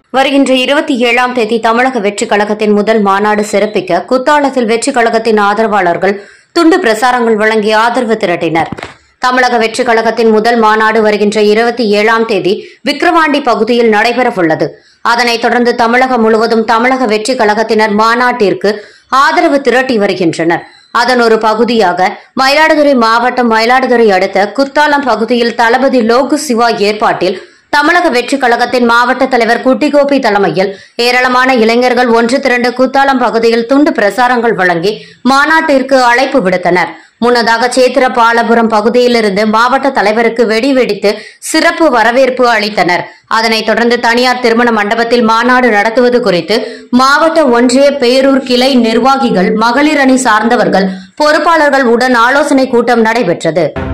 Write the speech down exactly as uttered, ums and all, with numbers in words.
வருகின்ற இருபத்தி ஏழாம் தேதி தமிழக வெற்றிக் கழகத்தின் முதல் மாநாடு சிறப்பிக்க குத்தாலத்தில் வெற்றிக் கழகத்தின் ஆதரவாளர்கள் துண்டு பிரசாரங்கள் வழங்கி ஆதரவு திரட்டினர். தமிழக வெற்றிக் கழகத்தின் முதல் மாநாடு வருகின்ற இருபத்தி ஏழாம் தேதி விக்கிரவாண்டி பகுதியில் நடைபெறவுள்ளது. அதனைத் தொடர்ந்து தமிழகம் முழுவதும் தமிழக வெற்றிக் கழகத்தினர் மாநாட்டிற்கு ஆதரவு திரட்டி வருகின்றனர். அதன் ஒரு பகுதியாக மயிலாடுதுறை மாவட்டம் மயிலாடுதுறை அடுத்த குத்தாலம் பகுதியில் தளபதி லோகு சிவா ஏற்பாட்டில் தமிழக வெற்றிக் கழகத்தின் மாவட்ட தலைவர் குட்டிகோபி தலைமையில் ஏராளமான இளைஞர்கள் ஒன்று திரண்டு குத்தாலம் பகுதியில் துண்டு பிரசாரங்கள் வழங்கி மாநாட்டிற்கு அழைப்பு விடுத்தனர். முன்னதாக சேத்திரபாலபுரம் பகுதியிலிருந்து மாவட்ட தலைவருக்கு வெடி வெடித்து சிறப்பு வரவேற்பு அளித்தனர். அதனைத் தொடர்ந்து தனியார் திருமண மண்டபத்தில் மாநாடு நடத்துவது குறித்து மாவட்ட ஒன்றிய பேரூர் கிளை நிர்வாகிகள், மகளிர் அணி சார்ந்தவர்கள், பொறுப்பாளர்கள் உடன் ஆலோசனை கூட்டம் நடைபெற்றது.